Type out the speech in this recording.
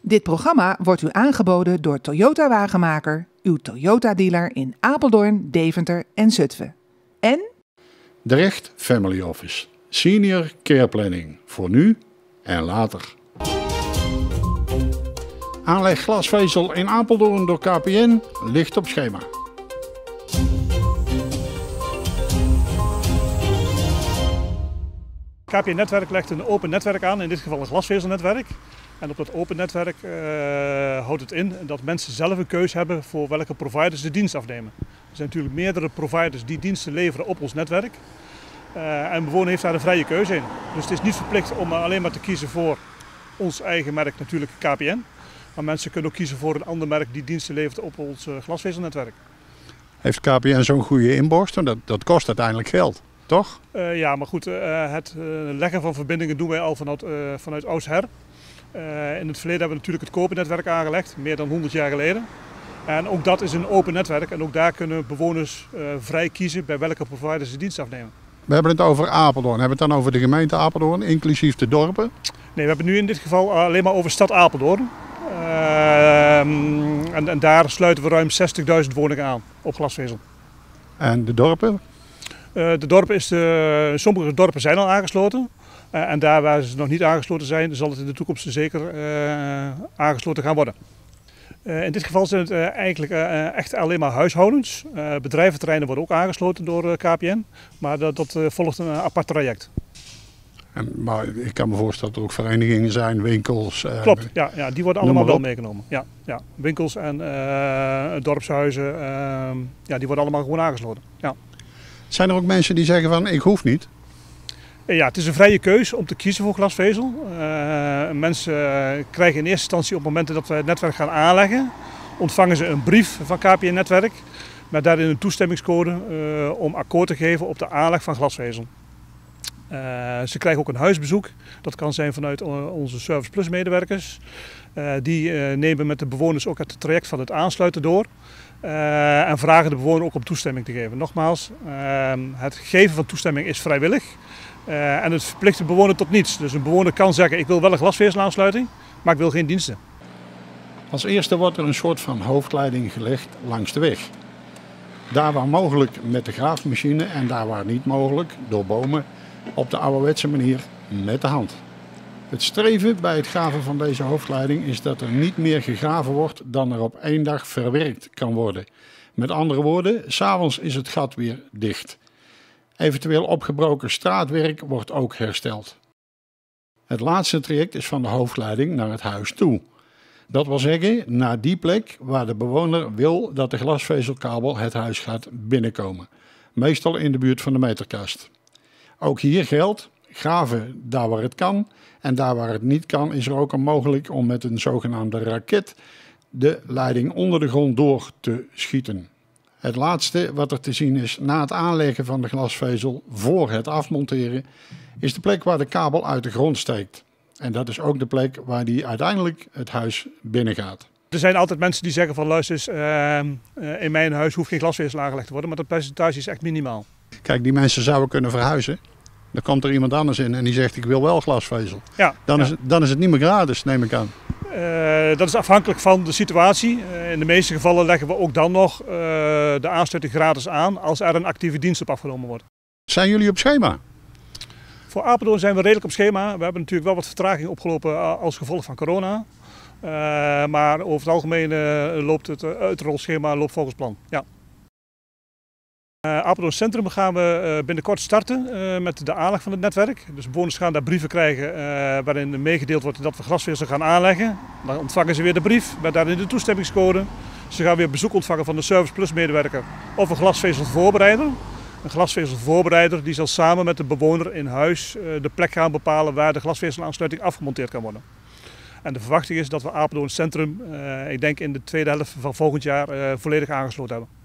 Dit programma wordt u aangeboden door Toyota Wagenmaker, uw Toyota-dealer in Apeldoorn, Deventer en Zutphen. En De Recht Family Office. Senior Care Planning. Voor nu en later. Aanleg glasvezel in Apeldoorn door KPN ligt op schema. KPN Netwerk legt een open netwerk aan, in dit geval een glasvezelnetwerk. En op dat open netwerk houdt het in dat mensen zelf een keuze hebben voor welke providers de dienst afnemen. Er zijn natuurlijk meerdere providers die diensten leveren op ons netwerk. En een bewoner heeft daar een vrije keuze in. Dus het is niet verplicht om alleen maar te kiezen voor ons eigen merk, natuurlijk KPN. Maar mensen kunnen ook kiezen voor een ander merk die diensten levert op ons glasvezelnetwerk. Heeft KPN zo'n goede inborst? Want dat kost uiteindelijk geld, toch? Ja, maar goed, het leggen van verbindingen doen wij al vanuit oudsher. In het verleden hebben we natuurlijk het kopernetwerk aangelegd, meer dan 100 jaar geleden. En ook dat is een open netwerk en ook daar kunnen bewoners vrij kiezen bij welke providers ze dienst afnemen. We hebben het over Apeldoorn. Hebben we het dan over de gemeente Apeldoorn, inclusief de dorpen? Nee, we hebben het nu in dit geval alleen maar over stad Apeldoorn. En daar sluiten we ruim 60.000 woningen aan op glasvezel. En de dorpen? De dorpen sommige dorpen zijn al aangesloten. En daar waar ze nog niet aangesloten zijn, zal het in de toekomst zeker aangesloten gaan worden. In dit geval zijn het eigenlijk echt alleen maar huishoudens. Bedrijventerreinen worden ook aangesloten door KPN, maar dat volgt een apart traject. Maar ik kan me voorstellen dat er ook verenigingen zijn, winkels. Klopt, ja, die worden allemaal wel meegenomen. Ja. Winkels en dorpshuizen, die worden allemaal gewoon aangesloten. Ja. Zijn er ook mensen die zeggen van ik hoef niet? Ja, het is een vrije keus om te kiezen voor glasvezel. Mensen krijgen in eerste instantie op momenten dat we het netwerk gaan aanleggen, ontvangen ze een brief van KPN Netwerk met daarin een toestemmingscode om akkoord te geven op de aanleg van glasvezel. Ze krijgen ook een huisbezoek. Dat kan zijn vanuit onze Service Plus medewerkers. Die nemen met de bewoners ook het traject van het aansluiten door. En vragen de bewoner ook om toestemming te geven. Nogmaals, het geven van toestemming is vrijwillig. En het verplicht de bewoner tot niets. Dus een bewoner kan zeggen ik wil wel een glasvezelaansluiting, maar ik wil geen diensten. Als eerste wordt er een soort van hoofdleiding gelegd langs de weg. Daar waar mogelijk met de graafmachine en daar waar niet mogelijk door bomen op de ouderwetse manier met de hand. Het streven bij het graven van deze hoofdleiding is dat er niet meer gegraven wordt dan er op 1 dag verwerkt kan worden. Met andere woorden, 's avonds is het gat weer dicht. Eventueel opgebroken straatwerk wordt ook hersteld. Het laatste traject is van de hoofdleiding naar het huis toe. Dat wil zeggen, naar die plek waar de bewoner wil dat de glasvezelkabel het huis gaat binnenkomen. Meestal in de buurt van de meterkast. Ook hier geldt, graven daar waar het kan en daar waar het niet kan is er ook al mogelijk om met een zogenaamde raket de leiding onder de grond door te schieten. Het laatste wat er te zien is na het aanleggen van de glasvezel voor het afmonteren is de plek waar de kabel uit de grond steekt. En dat is ook de plek waar die uiteindelijk het huis binnengaat. Er zijn altijd mensen die zeggen van luister eens, in mijn huis hoeft geen glasvezel aangelegd te worden, maar dat percentage is echt minimaal. Kijk, die mensen zouden kunnen verhuizen. Dan komt er iemand anders in en die zegt ik wil wel glasvezel. Ja, dan is het niet meer gratis, neem ik aan. Dat is afhankelijk van de situatie. In de meeste gevallen leggen we ook dan nog de aansluiting gratis aan als er een actieve dienst op afgenomen wordt. Zijn jullie op schema? Voor Apeldoorn zijn we redelijk op schema. We hebben natuurlijk wel wat vertraging opgelopen als gevolg van corona. Maar over het algemeen loopt het uitrolschema volgens plan. Ja. Apeldoorn Centrum gaan we binnenkort starten met de aanleg van het netwerk. Dus bewoners gaan daar brieven krijgen waarin meegedeeld wordt dat we glasvezel gaan aanleggen. Dan ontvangen ze weer de brief met daarin de toestemmingscode. Ze gaan weer bezoek ontvangen van de Service Plus medewerker of een glasvezelvoorbereider. Een glasvezelvoorbereider die zal samen met de bewoner in huis de plek gaan bepalen waar de glasvezelaansluiting afgemonteerd kan worden. En de verwachting is dat we Apeldoorn Centrum, ik denk in de tweede helft van volgend jaar, volledig aangesloten hebben.